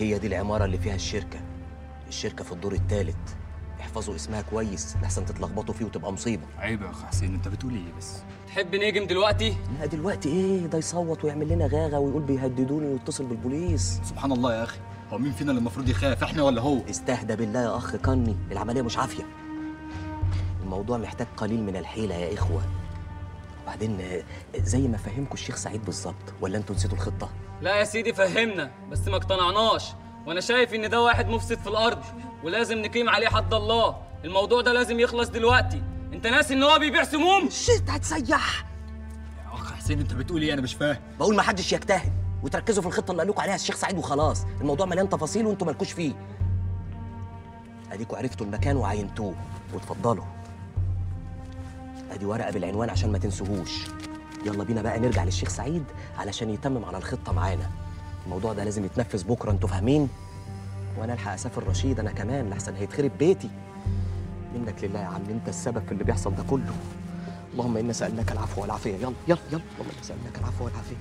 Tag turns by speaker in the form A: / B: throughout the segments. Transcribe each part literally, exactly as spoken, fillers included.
A: هي دي العماره اللي فيها الشركه. الشركه في الدور الثالث. احفظوا اسمها كويس لحسن تتلخبطوا فيه وتبقى مصيبه.
B: عيب يا اخ حسين، انت بتقول ايه بس؟
C: تحب نهجم دلوقتي؟
A: لا دلوقتي ايه؟ ده يصوت ويعمل لنا غاغه ويقول بيهددوني ويتصل بالبوليس.
B: سبحان الله يا اخي، هو مين فينا اللي المفروض يخاف، احنا ولا هو؟
A: استهدى بالله يا اخ كني، العمليه مش عافيه. الموضوع محتاج قليل من الحيله يا اخوه. وبعدين زي ما فهمكم الشيخ سعيد بالظبط، ولا انتوا نسيتوا الخطه؟
C: لا يا سيدي فهمنا، بس ما اقتنعناش، وانا شايف ان ده واحد مفسد في الارض ولازم نقيم عليه حد الله. الموضوع ده لازم يخلص دلوقتي. انت ناسي ان هو بيبيع سموم؟
A: شت هتسيح
B: يا اخ حسين انت بتقول ايه؟ انا مش فاهم.
A: بقول ما حدش يجتهد وتركزوا في الخطه اللي قال لكم عليها الشيخ سعيد وخلاص. الموضوع مليان تفاصيل وانتوا مالكوش فيه. اديكوا عرفتوا المكان وعينتوه، واتفضلوا ادي ورقه بالعنوان عشان ما تنسوهوش. يلا بينا بقى نرجع للشيخ سعيد علشان يتمم على الخطه معانا. الموضوع ده لازم يتنفذ بكره، انتوا فاهمين؟ وانا الحق اسافر رشيد انا كمان لحسن هيتخرب بيتي. منك لله يا عم، انت السبب في اللي بيحصل ده كله. اللهم انا سالناك العفو والعافيه. يلا يلا يلا، اللهم انا سالناك العفو والعافيه.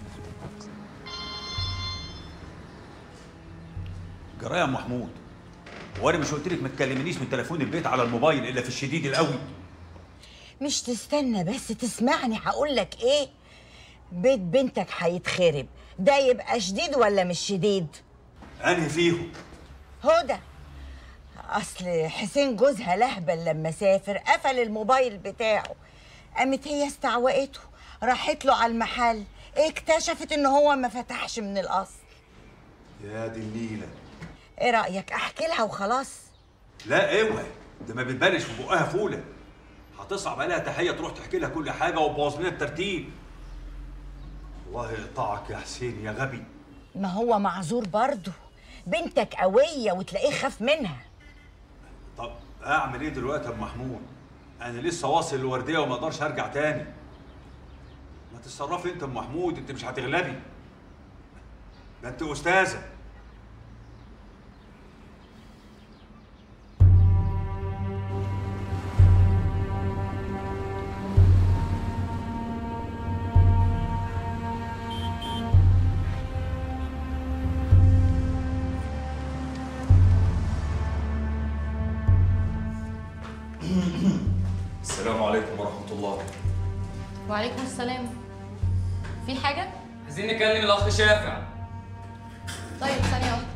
D: جرايه يا محمود، وانا مش قلت لك ما تكلمنيش من تليفون البيت على الموبايل الا في الشديد القوي؟
E: مش تستنى بس تسمعني هقول لك ايه؟ بيت بنتك هيتخرب، ده يبقى شديد ولا مش شديد؟
D: انهي فيهم؟
E: هدى. اصل حسين جوزها لهبل لما سافر قفل الموبايل بتاعه، قامت هي استعوقته، راحت له على المحل، اكتشفت ان هو ما فتحش من الاصل.
D: يا دي النيله.
E: ايه رايك احكي لها وخلاص؟
D: لا اوعي، ده ما بتبانش في بقها فوله. هتصعب عليها تحيه تروح تحكي لها كل حاجه وتبوظ لنا الترتيب. الله يقطعك يا حسين يا غبي.
E: ما هو معذور برضه، بنتك قويه وتلاقيه خاف منها.
D: طب اعمل ايه دلوقتي يا ابو محمود؟ انا لسه واصل الورديه وما اقدرش ارجع تاني. ما تتصرفي انت يا ام محمود، انت مش هتغلبي. ده انت استاذه.
F: السلام عليكم ورحمة الله.
G: وعليكم السلام. في حاجة؟
C: عايزين نكلم الأخ شافع.
G: طيب ثانية واحدة.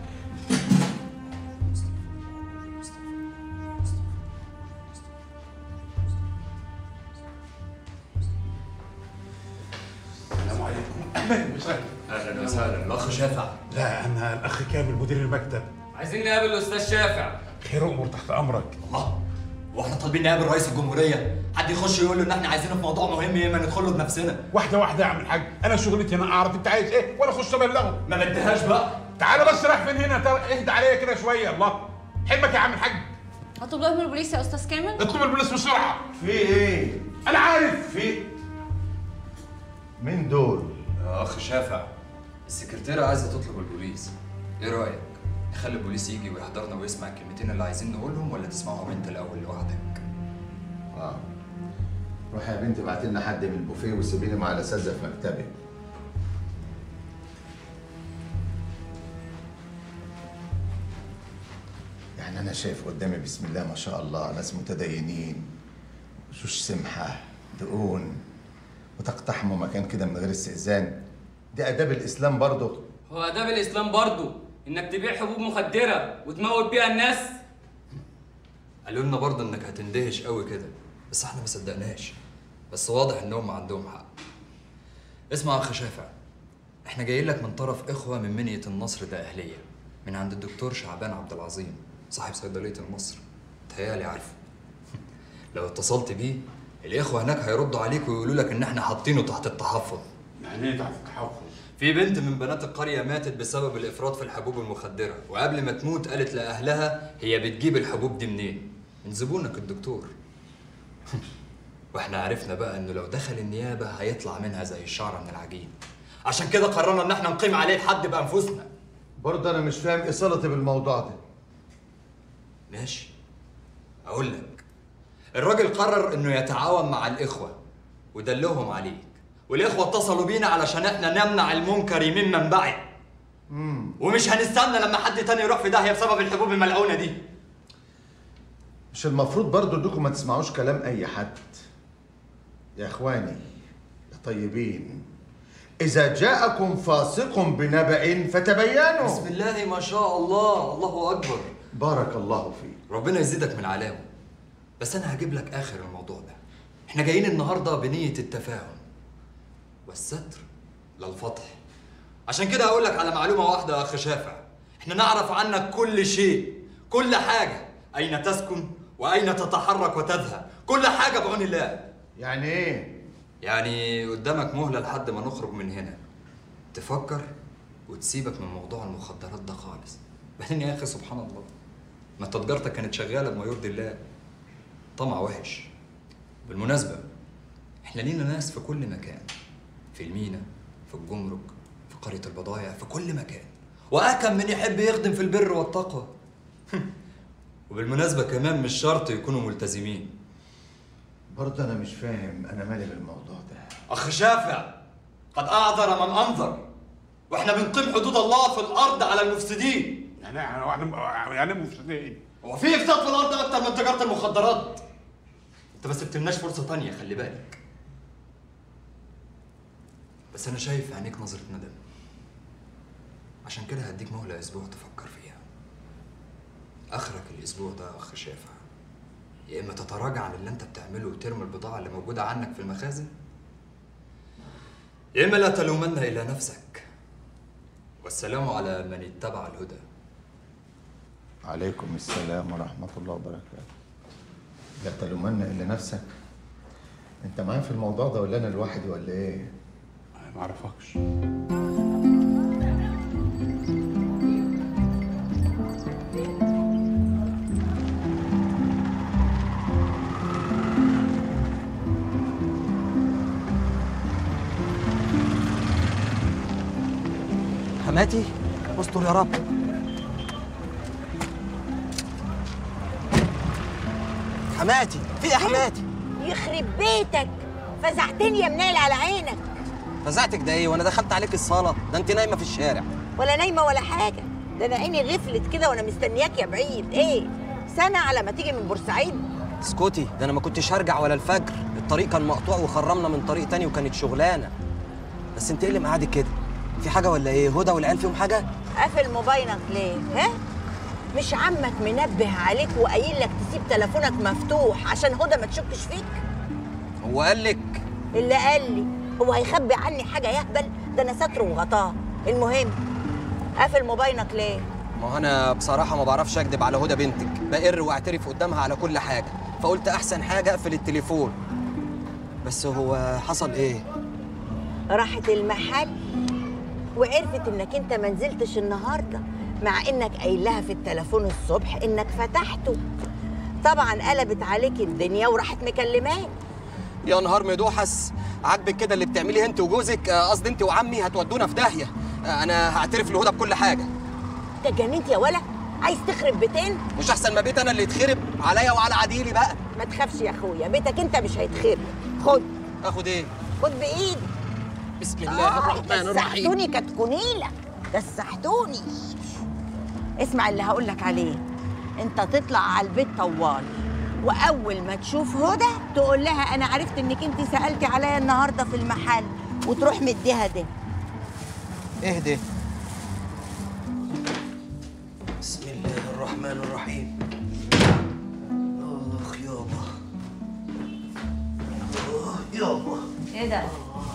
H: السلام عليكم. اهلا وسهلا.
F: أهلا وسهلا، الأخ شافع.
H: لا أنا الأخ كامل مدير المكتب.
C: عايزين نقابل الأستاذ شافع.
H: خير وأمور تحت أمرك.
B: الله، واحنا طالبين نقابل رئيس الجمهوريه؟ حد يخش يقول له ان احنا عايزينه في موضوع مهم يا اما ندخل له بنفسنا.
H: واحده واحده يا عم الحاج، انا شغلتي هنا اعرف انت عايز ايه ولا اخش ابلغه.
B: ما بديهاش بقى.
H: تعالى بس رايح فين هنا؟ اهدى عليا كده شويه. الله حلمك يا عم الحاج.
G: هطلب لهم البوليس يا استاذ كامل.
H: اطلب البوليس بسرعه.
I: في ايه؟
H: انا عارف.
I: في مين دول؟
F: يا أخ شافع، السكرتيرة عايزة تطلب البوليس. إيه رأيك؟ نخلي البوليس يجي ويحضرنا ويسمع الكلمتين اللي عايزين نقولهم، ولا تسمعهم أنت الأول لوحدك؟
I: اه روحي يا بنتي ابعتي لنا حد من البوفيه وسيبيني مع الاساتذه في مكتبي. يعني انا شايف قدامي بسم الله ما شاء الله ناس متدينين، وشوش سمحه دقون، وتقتحموا مكان كده من غير استئذان. دي اداب الاسلام برضه.
C: هو آداب الإسلام برضه إنك تبيع حبوب مخدرة وتموت بيها الناس؟
F: قالوا لنا برضه إنك هتندهش قوي كده، بس إحنا ما صدقناش. بس واضح إنهم عندهم حق. اسمع يا أخ شافع، إحنا جايين لك من طرف إخوة من منية النصر ده أهلية، من عند الدكتور شعبان عبد العظيم صاحب صيدلية النصر. متهيألي عارفه. لو اتصلت بيه الإخوة هناك هيردوا عليك ويقولوا لك إن إحنا حاطينه تحت التحفظ.
H: يعني ايه تحت التحفظ؟
F: في بنت من بنات القرية ماتت بسبب الإفراط في الحبوب المخدرة، وقبل ما تموت قالت لأهلها هي بتجيب الحبوب دي منين؟ من زبونك الدكتور. واحنا عرفنا بقى إنه لو دخل النيابة هيطلع منها زي الشعرة من العجين. عشان كده قررنا إن احنا نقيم عليه الحد بأنفسنا.
I: برضه انا مش فاهم ايه صلتي بالموضوع ده.
F: ماشي، أقول لك. الراجل قرر إنه يتعاون مع الإخوة ودلهم عليك، والإخوة اتصلوا بينا علشان احنا نمنع المنكر من منبعه.
I: امم
B: ومش هنستنى لما حد تاني يروح في داهيه بسبب الحبوب الملعونه دي.
I: مش المفروض برضو انكم ما تسمعوش كلام اي حد؟ يا اخواني يا طيبين، اذا جاءكم فاسق بنبأ فتبينوا.
F: بسم الله ما شاء الله، الله اكبر.
I: بارك الله فيك.
F: ربنا يزيدك من علاوه. بس انا هجيب لك اخر الموضوع ده. احنا جايين النهارده بنيه التفاهم والستر للفتح. عشان كده هقول لك على معلومه واحده يا اخ شافع، احنا نعرف عنك كل شيء، كل حاجه، اين تسكن واين تتحرك وتذهب، كل حاجه بعون الله.
I: يعني ايه؟
F: يعني قدامك مهله لحد ما نخرج من هنا، تفكر وتسيبك من موضوع المخدرات ده خالص. بعدين يا اخي سبحان الله، ما انت تجارتك كانت شغاله بما يرضي الله. طمع وحش. بالمناسبه احنا لينا ناس في كل مكان، في المينا، في الجمرك، في قريه البضايع، في كل مكان، واكم من يحب يخدم في البر والتقوى. وبالمناسبه كمان مش شرط يكونوا ملتزمين.
I: برضه انا مش فاهم انا مالي بالموضوع ده.
B: اخ شافع، قد اعذر من انذر، واحنا بنقيم حدود الله في الارض على المفسدين.
H: يعني احنا يعني مفسدين؟
B: هو في افساد في الارض اكتر من تجاره المخدرات؟ انت ما سبتلناش فرصه تانية، خلي بالك.
F: بس انا شايف في عينيك نظره ندم، عشان كده هديك مهله اسبوع تفكر فيها. اخرك الاسبوع ده يا اخ شافع، يا اما تتراجع عن اللي انت بتعمله وترمي البضاعه اللي موجوده عنك في المخازن، يا اما لا تلومن الا نفسك. والسلام على من اتبع الهدى.
I: عليكم السلام ورحمة الله وبركاته. لا تلومن إلا نفسك. أنت معايا في الموضوع ده ولا أنا لوحدي ولا إيه؟
H: أنا ما أعرفكش.
A: حماتي استر يا رب. حماتي في يا حماتي؟
E: يخرب بيتك، فزعتني يا منال على عينك.
A: فزعتك ده ايه وانا دخلت عليك الصاله؟ ده انت نايمه في الشارع.
E: ولا نايمه ولا حاجه، ده انا عيني غفلت كده وانا مستنياك يا بعيد. ايه سنه على ما تيجي من بورسعيد؟
A: اسكتي، ده انا ما كنتش هرجع ولا الفجر، الطريق كان مقطوع وخرمنا من طريق تاني وكانت شغلانه. بس انت ايه اللي مقعدك كده؟ في حاجه ولا ايه؟ هدى والعيال فيهم حاجه؟
E: قافل موبايلك ليه؟ ها؟ مش عمك منبه عليك وقايل لك تسيب تليفونك مفتوح عشان هدى ما تشكش فيك؟
A: هو قال لك؟
E: اللي قال لي. هو هيخبي عني حاجه يهبل؟ ده انا ساتره وغطاه. المهم قافل موبايلك ليه؟
A: ما هو انا بصراحه ما بعرفش اكدب على هدى بنتك، بقر واعترف قدامها على كل حاجه، فقلت احسن حاجه اقفل التليفون. بس هو حصل ايه؟
E: راحت المحل وعرفت انك انت ما نزلتش النهارده، مع انك قايل لها في التليفون الصبح انك فتحته. طبعا قلبت عليك الدنيا وراحت مكلماك.
A: يا نهار مدوحس، عاجبك كده اللي بتعمليه انت وجوزك؟ قصدي انت وعمي هتودونا في داهيه. انا هعترف لهدى بكل حاجه.
E: انت جننت يا ولا؟ عايز تخرب بيتين؟
A: مش احسن ما بيت انا اللي يتخرب عليا وعلى عديلي بقى؟
E: ما تخافش يا اخويا، بيتك انت مش هيتخرب. خد.
A: اخد ايه؟
E: خد بايدي.
A: بسم الله آه الرحمن الرحيم.
E: كسحتوني كتكونيله، كسحتوني. اسمع اللي هقول لك عليه، انت تطلع على البيت طوال، واول ما تشوف هدى تقول لها انا عرفت انك انت سالتي عليا النهارده في المحل، وتروح مديها ده.
A: اهدي. بسم الله الرحمن الرحيم. اخ يابا، اه يابا.
G: ايه ده؟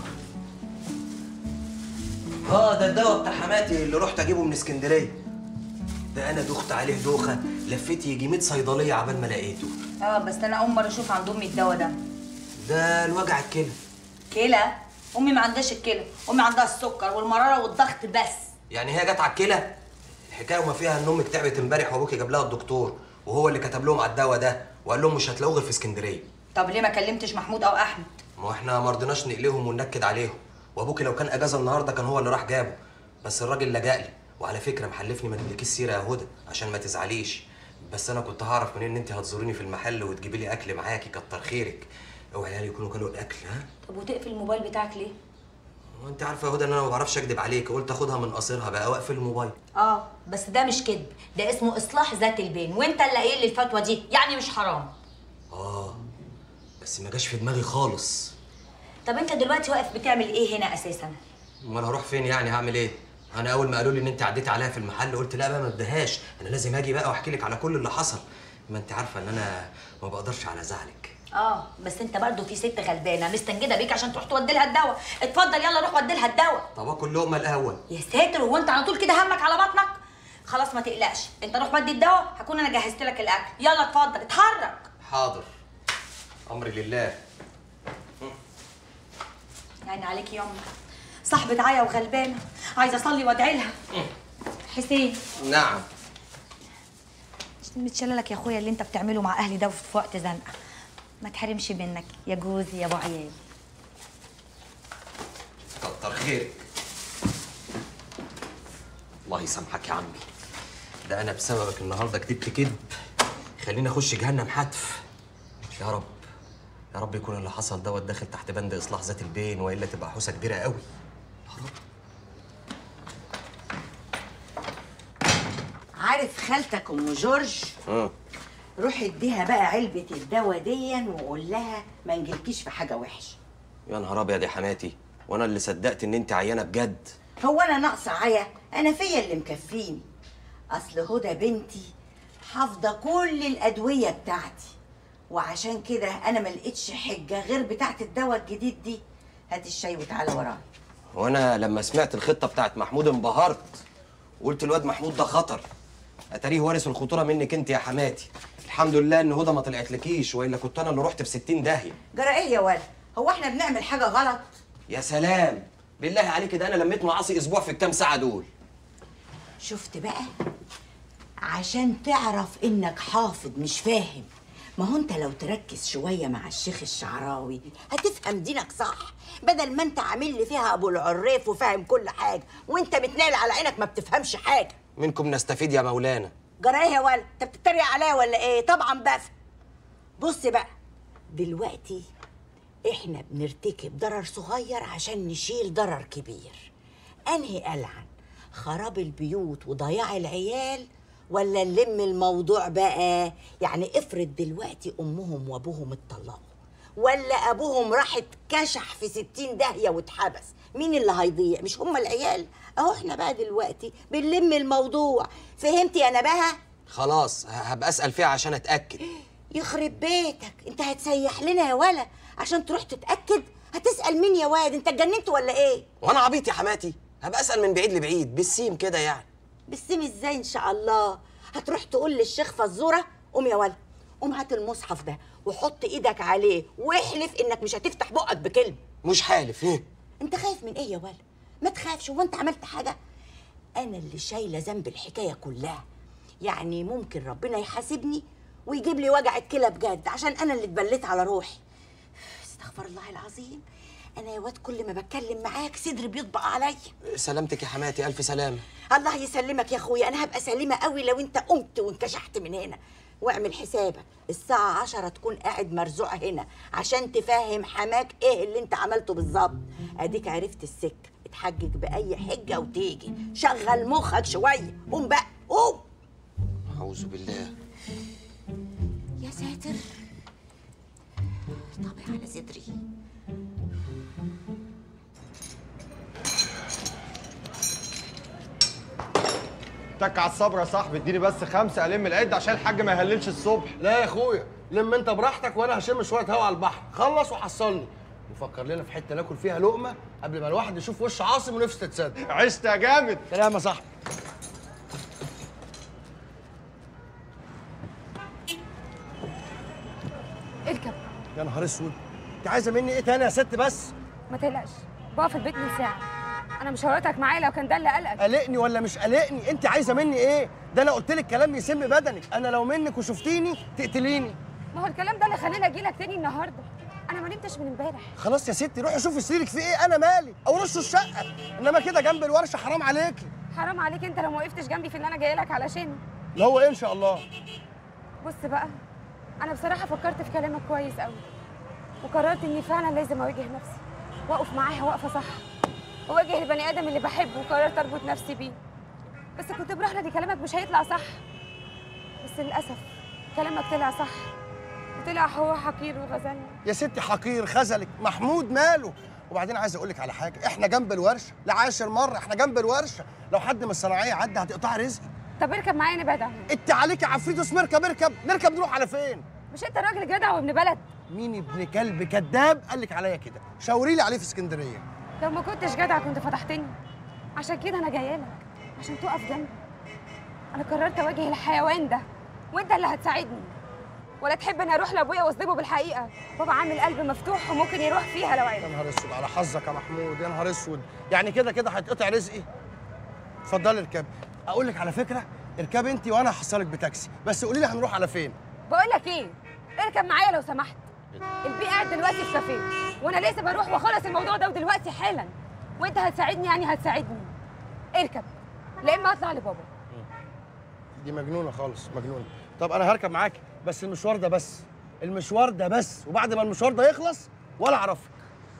A: اه ده الدواء بتاع حماتي اللي رحت اجيبه من اسكندريه. ده انا دخت عليه دوخه، لفيت يجي مية صيدليه عبال ما لقيته.
G: اه بس انا اول مره اشوف عند امي الدواء ده.
A: ده الوجع الكلى.
G: كلى؟ امي ما عندهاش الكلى، امي عندها السكر والمراره والضغط بس.
A: يعني هي جت على الكلى؟ الحكايه وما فيها ان امك تعبت امبارح وابوكي جاب لها الدكتور وهو اللي كتب لهم على الدواء ده وقال لهم مش هتلاقوه غير في اسكندريه.
G: طب ليه ما كلمتش محمود او احمد؟
A: ما احنا ما رضيناش نقلهم وننكد عليهم، وابوكي لو كان اجازه النهارده كان هو اللي راح جابه، بس الراجل لجأ لي. وعلى فكره محلفني ما تجيبلكيش سيره يا هدى عشان ما تزعليش، بس انا كنت هعرف منين ان انت هتزوريني في المحل وتجيبي لي اكل معاكي، كتر خيرك. اوعي يعني يكونوا كانوا الاكل. ها؟
G: طب وتقفل الموبايل بتاعك ليه؟
A: هو انت عارفه يا هدى ان انا ما بعرفش اكدب عليك، قلت اخدها من قصيرها بقى واقفل الموبايل.
G: اه بس ده مش كذب، ده اسمه اصلاح ذات البين، وانت اللي قايل لي الفتوى دي، يعني مش حرام.
A: اه بس ما جاش في دماغي خالص.
G: طب انت دلوقتي واقف بتعمل ايه هنا اساسا؟
A: امال هروح فين يعني؟ هعمل ايه؟ انا اول ما قالوا لي ان انت عديتي عليها في المحل قلت لا بقى ما ادهاش، انا لازم اجي بقى واحكي لك على كل اللي حصل. ما انت عارفه ان انا ما بقدرش على زعلك.
G: اه بس انت برضو في ست غلبانه مستنجده بيك عشان تروح تودي لها الدواء. اتفضل يلا روح ودي لها الدواء.
A: طب اكل لقمه الاول.
G: يا ساتر، هو انت على طول كده همك على بطنك؟ خلاص ما تقلقش، انت روح ودي الدواء، هكون انا جهزت لك الاكل. يلا اتفضل اتحرك.
A: حاضر، امري لله.
G: يعني عليك يا امك، صاحبة عيا وغلبانه، عايزه اصلي وادعي لها. حسين.
A: نعم.
G: متشاله لك يا اخويا اللي انت بتعمله مع اهلي ده في وقت زنقه، ما تحرمش منك يا جوزي يا ابو عيال.
A: كتر خيرك. الله يسامحك يا عمي، ده انا بسببك النهارده كدبت كذب خليني اخش جهنم حتف. يا رب يا رب يكون اللي حصل دوت داخل تحت بند اصلاح ذات البين، والا تبقى حوسه كبيره قوي. يا رب.
E: عارف خالتك ام جورج؟
A: اه
E: روح اديها بقى علبه الدواء ديا وقول لها ما نجيلكيش في حاجه وحشه.
A: يا نهار ابيض يا حماتي، وانا اللي صدقت ان انت عيانه بجد.
E: هو انا ناقصه عيا؟ انا فيا اللي مكفيني. اصل هدى بنتي حافظه كل الادويه بتاعتي، وعشان كده انا ما لقيتش حجه غير بتاعه الدواء الجديد دي. هات الشاي وتعالى ورايا.
A: وانا لما سمعت الخطه بتاعت محمود انبهرت وقلت الواد محمود ده خطر، اتاريه وارث الخطوره منك انت يا حماتي. الحمد لله ان هدى ما طلعتلكيش، والا كنت انا اللي رحت في ستين داهيه.
E: جرى ايه يا ولد؟ هو احنا بنعمل حاجه غلط؟
A: يا سلام بالله عليك، ده انا لميت معاصي اسبوع في الكام ساعه دول.
E: شفت بقى؟ عشان تعرف انك حافظ مش فاهم. ما هو انت لو تركز شويه مع الشيخ الشعراوي هتفهم دينك صح، بدل ما انت عامل لي فيها ابو العريف وفاهم كل حاجه وانت متنال على عينك ما بتفهمش حاجه.
A: منكم نستفيد يا مولانا.
E: جرى ايه يا ولد؟ انت بتتريق عليا ولا ايه؟ طبعا بفهم. بص بقى، دلوقتي احنا بنرتكب ضرر صغير عشان نشيل ضرر كبير. انهي ألعن؟ خراب البيوت وضياع العيال ولا نلم الموضوع بقى؟ يعني افرض دلوقتي امهم وابوهم اتطلقوا، ولا ابوهم راح اتكشح في ستين داهيه واتحبس، مين اللي هيضيع؟ مش هم العيال؟ اهو احنا بقى دلوقتي بنلم الموضوع. فهمتي يا نباهه؟
A: خلاص هبقى اسال فيها عشان اتاكد.
E: يخرب بيتك، انت هتسيح لنا يا ولا عشان تروح تتاكد؟ هتسال مين يا واد؟ انت اتجننت ولا ايه؟
A: وانا عبيط يا حماتي؟ هبقى اسال من بعيد لبعيد بالسيم كده يعني.
E: بالسيم ازاي ان شاء الله؟ هتروح تقول للشيخ فزوره؟ قوم يا ولد، قوم هات المصحف ده وحط ايدك عليه واحلف انك مش هتفتح بقك بكلمه.
A: مش حالف. ايه
E: انت خايف من ايه يا ولد؟ ما تخافش، هو انت عملت حاجه؟ انا اللي شايله ذنب الحكايه كلها، يعني ممكن ربنا يحاسبني ويجيب لي وجع الكلى بجد عشان انا اللي اتبليت على روحي. استغفر الله العظيم، انا يا واد كل ما بتكلم معاك صدري بيطبق عليا.
A: سلامتك يا حماتي، الف سلامه.
E: الله يسلمك يا اخويا، انا هبقى سليمه قوي لو انت قمت وانكشحت من هنا. واعمل حسابك الساعه عشرة تكون قاعد مرزوع هنا عشان تفهم حماك ايه اللي انت عملته بالظبط. اديك عرفت السكه، اتحجج باي حجه وتيجي. شغل مخك شويه، قوم بقى قوم.
A: اعوذ بالله.
E: يا ساتر، طابع على صدري.
J: اتك على الصبر يا صاحبي، اديني بس خمسه الم العد عشان الحاج ما يهللش الصبح.
K: لا يا اخويا، لم انت براحتك وانا هشم شويه هوا على البحر. خلص وحصلني وفكر لنا في حته ناكل فيها لقمه قبل ما الواحد يشوف وش عاصم ونفسه تتصدق.
J: عشت يا جامد.
K: سلام يا صاحبي.
L: اركب.
K: يا نهار اسود، انت عايزه مني ايه تاني يا ست؟ بس
L: ما تقلقش، بقف في البيت من ساعه. انا مش هورطك معايا لو كان ده اللي قلقك.
K: قلقني ولا مش قلقني؟ انت عايزه مني ايه؟ ده انا قلت لك كلام يسم بدنك، انا لو منك وشفتيني تقتليني.
L: ما هو الكلام ده اللي خلاني اجي لك تاني النهارده. انا ما نمتش من امبارح.
K: خلاص يا ستي روحي شوفي سريرك فيه ايه، انا مالي؟ او رشوا الشقه، انما كده جنب الورشه حرام عليكي.
L: حرام عليك انت لو ما وقفتش جنبي في اللي انا جايه لك علشانه.
K: اللي هو ايه ان شاء الله؟
L: بص بقى، انا بصراحه فكرت في كلامك كويس قوي، وقررت اني فعلا لازم اواجه نفسي واقف معاها وقفه صح. وواجه البني ادم اللي بحبه وقررت اربط نفسي بيه. بس كنت براهنه ان كلامك مش هيطلع صح، بس للاسف كلامك طلع صح، وطلع هو حقير وغزلني.
K: يا ستي حقير خذلك، محمود ماله؟ وبعدين عايز اقول لك على حاجه، احنا جنب الورشه لعاشر مره، احنا جنب الورشه، لو حد من الصناعيه عدى هتقطع رزقي.
L: طب اركب معايا نبعد عنه.
K: انت عليك يا عفريت اسمه اركب اركب، نركب نروح على فين؟
L: مش انت راجل جدع وابن بلد؟
K: مين ابن كلب كذاب قال لك عليا كده؟ شاوري لي عليه في اسكندريه.
L: لو ما كنتش جدع كنت فتحتني، عشان كده انا جايه لك عشان تقف جنبي. انا قررت اواجه الحيوان ده وانت اللي هتساعدني. ولا تحب اني اروح لابويا واصدمه بالحقيقه؟ بابا عامل قلب مفتوح وممكن يروح فيها لو عرف.
K: يا نهار اسود على حظك يا محمود، يا نهار اسود، يعني كده كده هيتقطع رزقي؟ اتفضلي اركبي. اقول لك على فكره، اركبي انت وانا هحصلك بتاكسي، بس قولي لي هنروح على فين؟
L: بقول لك ايه، اركب معايا لو سمحت. البي قاعد دلوقتي في كافيه وانا لسه بروح واخلص الموضوع ده ودلوقتي حالا، وانت هتساعدني يعني هتساعدني. اركب لا اما اطلع لبابا.
K: دي مجنونه خالص، مجنونه. طب انا هركب معاكي، بس المشوار ده بس، المشوار ده بس، وبعد ما المشوار ده يخلص ولا اعرفك.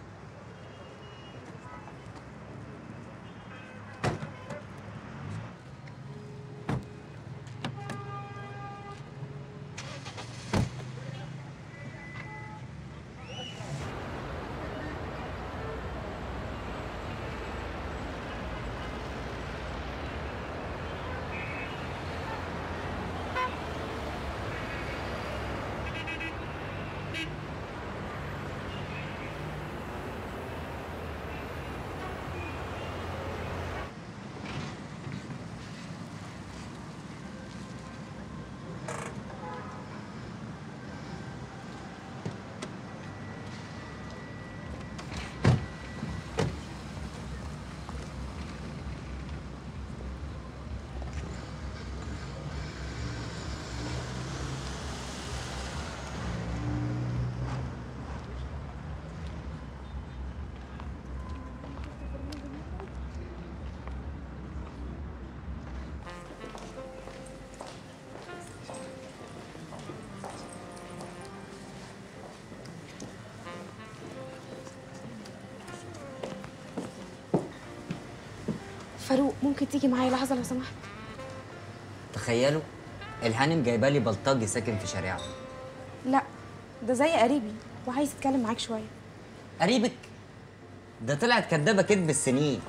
L: فاروق ممكن تيجي معايا لحظه لو سمحت؟
M: تخيلوا الهانم جايبه لي بلطجي ساكن في شارعه.
L: لا ده زي قريبي وعايز يتكلم معاك شويه.
M: قريبك؟ ده طلعت كدابه كدب السنين.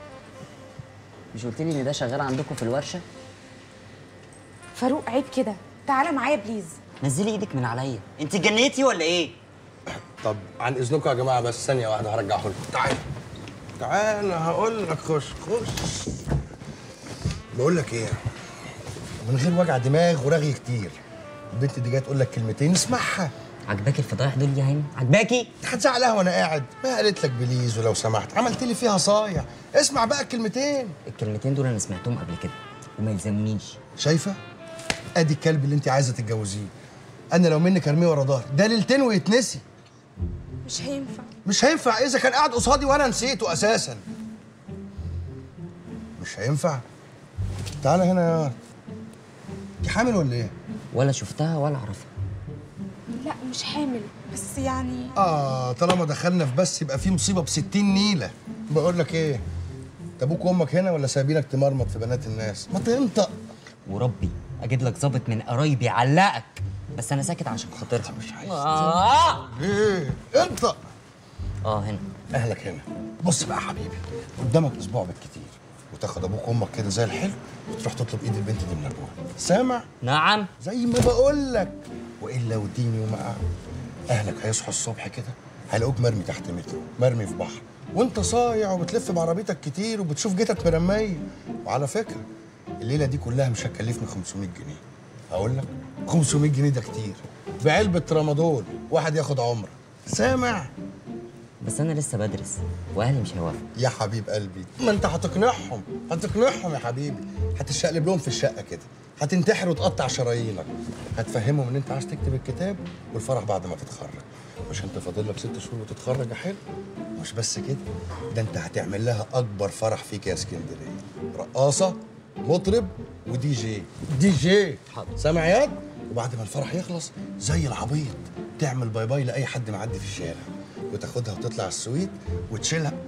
M: مش قلت لي ان ده شغال عندكم في الورشه؟
L: فاروق عيب كده، تعالى معايا بليز.
M: نزلي ايدك من عليا، انت جنيتي ولا ايه؟
K: طب عن اذنكم يا جماعه بس ثانيه واحده هرجعه لكم. تعال تعال هقول لك، خش خش. بقول لك ايه، من غير وجع دماغ ورغي كتير، البنت دي جايه تقول لك كلمتين اسمعها.
M: عجباكي الفضايح دول يا هاني؟ عجباكي؟
K: هتزعلها وانا قاعد، ما قالت لك بليز ولو سمحت، عملت لي فيها صايع. اسمع بقى الكلمتين.
M: الكلمتين دول انا سمعتهم قبل كده وما يلزمنيش.
K: شايفه؟ ادي الكلب اللي انت عايزه تتجوزيه. انا لو منك ارميه ورا ظهري، ده ليلتين ويتنسي.
L: مش هينفع.
K: مش هينفع اذا كان قاعد قصادي وانا نسيته اساسا. مش هينفع. تعالى هنا يا ورد. انت حامل ولا ايه؟
M: ولا شفتها ولا اعرفها.
L: لا مش حامل، بس يعني
K: اه طالما دخلنا في بس يبقى في مصيبه بستين نيله. بقول لك ايه، انت ابوك وامك هنا ولا سايبينك تمرمط في بنات الناس؟ ما تنطق.
M: وربي اجيب لك ظابط من قرايبي يعلقك، بس انا ساكت عشان خاطرها.
K: مش عايز.
M: آه.
K: ايه انطق.
M: اه هنا.
K: اهلك هنا. بص بقى يا حبيبي، قدامك اسبوع بالكتير وتاخد ابوك وامك كده زي الحلو وتروح تطلب ايد البنت دي من ابوها. سامع؟
M: نعم.
K: زي ما بقول لك. والا وديني ومعاه اهلك هيصحوا الصبح كده هيلاقوك مرمي تحت مترو، مرمي في بحر، وانت صايع وبتلف بعربيتك كتير وبتشوف جتك مرميه. وعلى فكره الليله دي كلها مش هتكلفني خمسمية جنيه. اقول لك خمسمية جنيه ده كتير، بعلبه رمضان واحد ياخد عمره. سامع؟
M: بس انا لسه بدرس واهلي مش هيوافقوا.
K: يا حبيب قلبي ما انت هتقنعهم، هتقنعهم يا حبيبي، هتشقلب لهم في الشقه كده، هتنتحر وتقطع شرايينك، هتفهمهم ان انت عايز تكتب الكتاب والفرح بعد ما تتخرج. مش انت فاضل لك ست شهور وتتخرج يا حلو؟ مش بس كده، ده انت هتعمل لها اكبر فرح فيك يا اسكندريه، رقاصه مطرب ودي جي. دي جي حاضر. سامع ياد؟ وبعد ما الفرح يخلص زي العبيط تعمل باي باي لاي حد معدي في الشارع وتاخدها وتطلع السويت وتشيلها.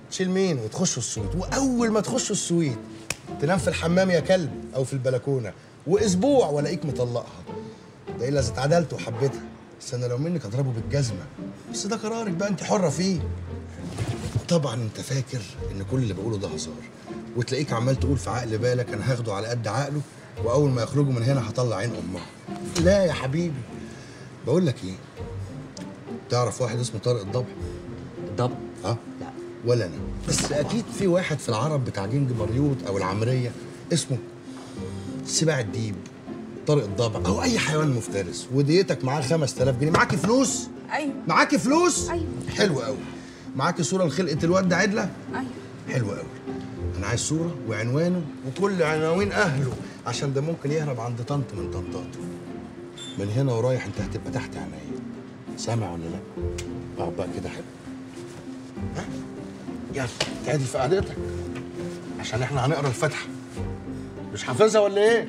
K: تشيل مين وتخشوا السويت، واول ما تخشوا السويت تنام في الحمام يا كلب او في البلكونه، واسبوع والاقيك مطلقها. ده الا اذا اتعدلت وحبيتها، بس انا لو منك اضربه بالجزمه، بس ده قرارك بقى، انت حره فيه. طبعا انت فاكر ان كل اللي بقوله ده هزار، وتلاقيك عمال تقول في عقل بالك انا هاخده على قد عقله، واول ما يخرجوا من هنا هطلع عين امها. لا يا حبيبي، بقول لك ايه، تعرف واحد اسمه طارق الضبع؟
M: الضبع؟
K: اه لا ولا انا، بس اكيد في واحد في العرب بتاع جنج مريوط او العمريه اسمه سباع الديب، طارق الضبع، او اي حيوان مفترس، وديتك معاه خمسة آلاف جنيه. معاكي فلوس؟
L: ايوه.
K: معاكي فلوس؟
L: ايوه.
K: حلو قوي. معاكي صوره لخلقه الواد ده عدله؟
L: ايوه.
K: حلو قوي. انا عايز صوره وعنوانه وكل عناوين اهله، عشان ده ممكن يهرب عند طنط من طنطاته. من هنا ورايح انت هتبقى تحت عينيا، سامع ولا لا؟ اقعد بقى كده حلو. ها؟ يلا تعدل في قعدتك عشان احنا هنقرا الفاتحه. مش حافظها ولا ايه؟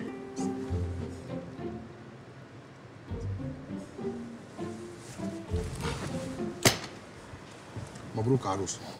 K: مبروك عروسه.